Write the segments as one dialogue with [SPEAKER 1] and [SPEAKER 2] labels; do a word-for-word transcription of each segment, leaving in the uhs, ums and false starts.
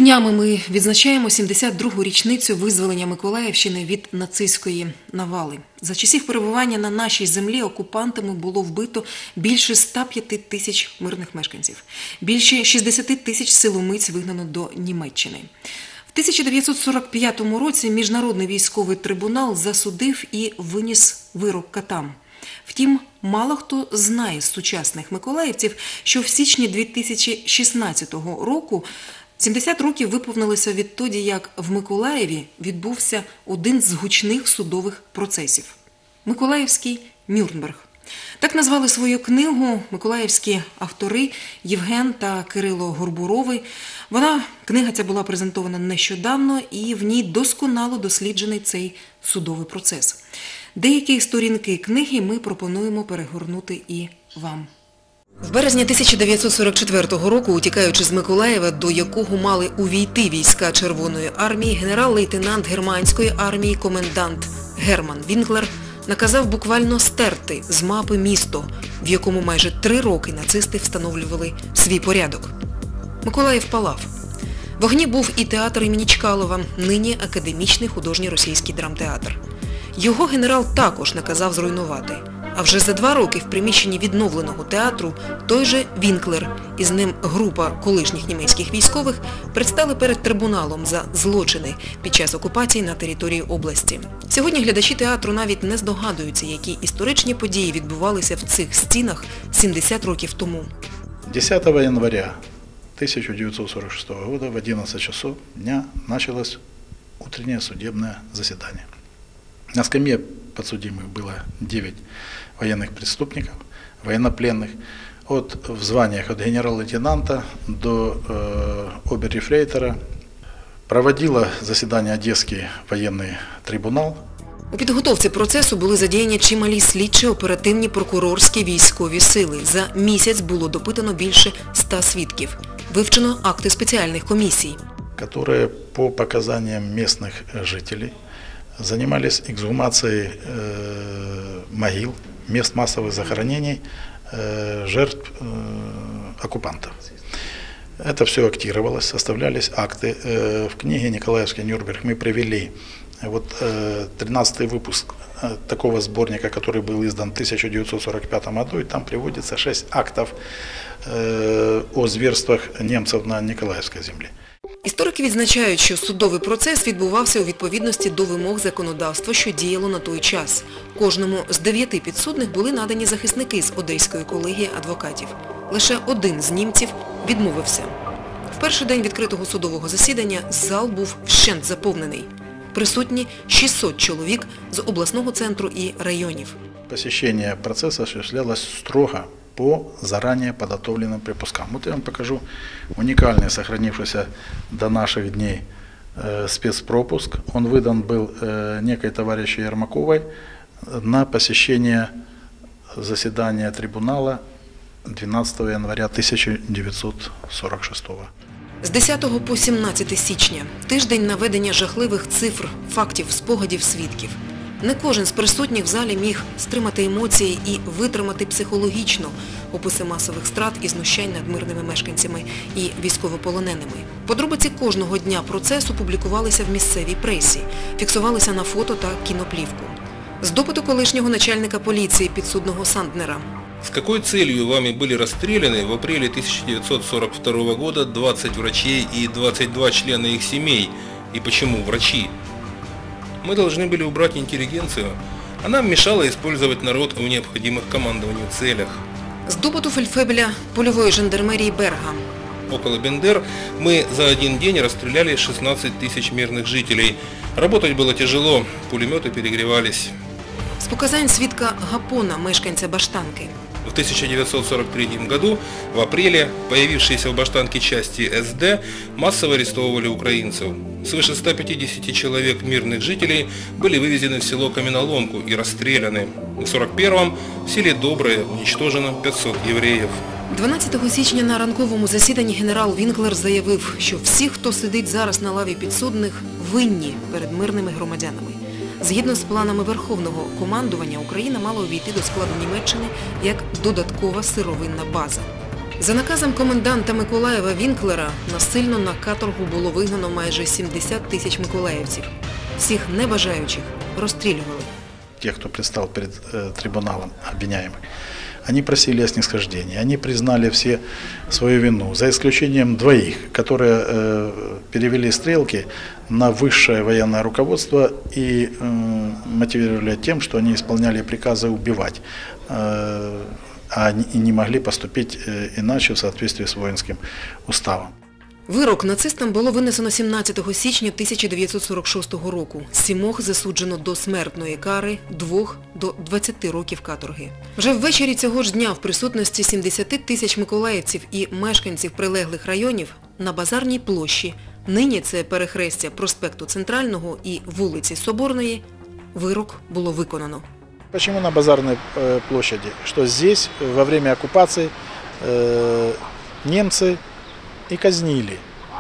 [SPEAKER 1] Днями ми відзначаємо сімдесят другу річницю визволення Миколаївщини від нацистської навали. За часів перебування на нашій землі окупантами було вбито більше ста п'яти тисяч мирних мешканців. Більше шістдесят тисяч силомиць вигнано до Німеччини. В тисяча дев'ятсот сорок п'ятому році Міжнародний військовий трибунал засудив і виніс вирок катам. Втім, мало хто знає з сучасних миколаївців, що в січні дві тисячі шістнадцятого року сімдесят років виповнилося відтоді, як в Миколаєві відбувся один з гучних судових процесів – Миколаївський Нюрнберг. Так назвали свою книгу миколаївські автори Євген та Кирило Горбурови. Вона, книга ця була презентована нещодавно, і в ній досконало досліджений цей судовий процес. Деякі сторінки книги ми пропонуємо перегорнути і вам. В березні тисяча дев'ятсот сорок четвертого року, утікаючи з Миколаєва, до якого мали увійти війська Червоної армії, генерал-лейтенант германської армії, комендант Герман Вінклер наказав буквально стерти з мапи місто, в якому майже три роки нацисти встановлювали свій порядок. Миколаїв палав. В огні був і театр імені Чкалова, нині академічний художній російський драмтеатр. Його генерал також наказав зруйнувати. А вже за два роки в приміщенні відновленого театру той же Вінклер і з ним група колишніх німецьких військових предстали перед трибуналом за злочини під час окупації на території області. Сьогодні глядачі театру навіть не здогадуються, які історичні події відбувалися в цих стінах сімдесят років тому.
[SPEAKER 2] десятого января тысяча девятьсот сорок шестого года в одиннадцать часов дня началось утреннее судебное заседание. На скамье подсудимых было девять военных преступников, военнопленных, от, в званиях от генерал-лейтенанта до э, обер-ефрейтора. Проводила засідання Одеський воєнний трибунал.
[SPEAKER 1] У підготовці процесу були задіяні чималі слідчі, оперативні, прокурорські, військові сили. За місяць було допитано більше ста свідків. Вивчено акти спеціальних комісій,
[SPEAKER 2] які по показанням місцевих жителів занимались эксгумацией э, могил, мест массовых захоронений э, жертв э, оккупантов. Это все актировалось, составлялись акты. Э, в книге «Николаевский Нюрнберг» мы привели вот, э, тринадцатый выпуск э, такого сборника, который был издан в тысяча девятьсот сорок пятом году, и там приводится шесть актов э, о зверствах немцев на Николаевской земле.
[SPEAKER 1] Історики відзначають, що судовий процес відбувався у відповідності до вимог законодавства, що діяло на той час. Кожному з дев'яти підсудних були надані захисники з Одеської колегії адвокатів. Лише один з німців відмовився. В перший день відкритого судового засідання зал був вщент заповнений. Присутні шістсот чоловік з обласного центру і районів.
[SPEAKER 2] Посещение процесса осуществлялось строго по заранее подготовленным припускам. Вот я вам покажу уникальный, сохранившийся до наших дней э, спецпропуск. Он выдан был э, некой товарищу Ермаковой на посещение заседания трибунала двенадцатого января тысяча девятьсот сорок шестого.
[SPEAKER 1] З десятого по сімнадцяте січня – тиждень наведення жахливих цифр, фактів, спогадів свідків. Не кожен з присутніх в залі міг стримати емоції і витримати психологічно описи масових страт і знущань над мирними мешканцями і військовополоненими. Подробиці кожного дня процесу публікувалися в місцевій пресі, фіксувалися на фото та кіноплівку. З допиту колишнього начальника поліції підсудного Санднера.
[SPEAKER 3] С какой целью вами были расстреляны в апреле тысяча девятьсот сорок второго года двадцать врачей и двадцать два члена их семей? И почему врачи? Мы должны были убрать интеллигенцию. Она мешала использовать народ в необходимых командованию целях.
[SPEAKER 1] З допиту фельдфебеля польової жандармерії Берга.
[SPEAKER 3] Около Бендер мы за один день расстреляли шестнадцать тысяч мирных жителей. Работать было тяжело, пулеметы перегревались.
[SPEAKER 1] З показань свідка Гапона, мешканця Баштанки.
[SPEAKER 3] В тысяча девятьсот сорок третьем году, в апреле, появившиеся в Баштанке части эс дэ массово арестовывали украинцев. Свыше ста пятидесяти человек мирных жителей были вывезены в село Каменоломку и расстреляны. В сорок первом в селе Доброе уничтожено пятьсот євреїв.
[SPEAKER 1] дванадцятого січня на ранковому засіданні генерал Вінклер заявив, що всі, хто сидить зараз на лаві підсудних, винні перед мирними громадянами. Згідно з планами Верховного командування, Україна мала увійти до складу Німеччини як додаткова сировинна база. За наказом коменданта Миколаєва Вінклера насильно на каторгу було вигнано майже сімдесят тисяч миколаївців. Всіх небажаючих розстрілювали.
[SPEAKER 2] Те, кто предстал перед э, трибуналом обвиняемых, они просили о снисхождении, они признали все свою вину, за исключением двоих, которые э, перевели стрелки на высшее военное руководство и э, мотивировали тем, что они исполняли приказы убивать, э, а не, не могли поступить э, иначе в соответствии с воинским уставом.
[SPEAKER 1] Вирок нацистам було винесено сімнадцятого січня тисяча дев'ятсот сорок шостого року. Сімох засуджено до смертної кари, двох – до двадцяти років каторги. Вже ввечері цього ж дня в присутності сімдесяти тисяч миколаївців і мешканців прилеглих районів на Базарній площі, нині це перехрестя проспекту Центрального і вулиці Соборної, вирок було виконано.
[SPEAKER 2] Почему на Базарной э, площади? Что здесь во время оккупации э, немцы и казнили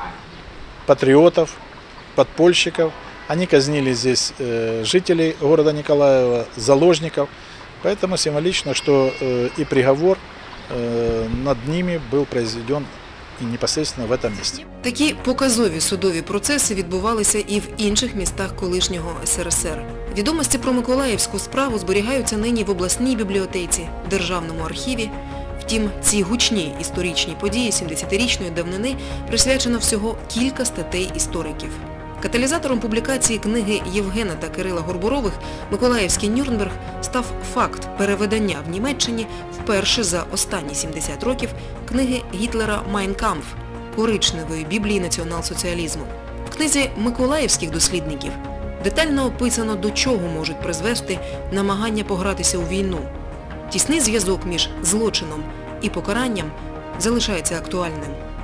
[SPEAKER 2] патриотов, подпольщиков. Они казнили здесь э, жителей города Николаева, заложников. Поэтому символично, что э, и приговор э, над ними был произведен и непосредственно в этом месте.
[SPEAKER 1] Такі показові судові процеси відбувалися і в інших містах колишнього ес ер ес ер. Відомості про Миколаївську справу зберігаються нині в обласній бібліотеці, Державному архіві. Втім, ці гучні історичні події сімдесятирічної давнини присвячено всього кілька статей істориків. Каталізатором публікації книги Євгена та Кирила Горбурових «Миколаївський Нюрнберг» став факт перевидання в Німеччині вперше за останні сімдесят років книги Гітлера «Майн кампф» – коричневої біблії націонал-соціалізму. В книзі миколаївських дослідників детально описано, до чого можуть призвести намагання погратися у війну. Тісний зв'язок між злочином і покаранням залишається актуальним.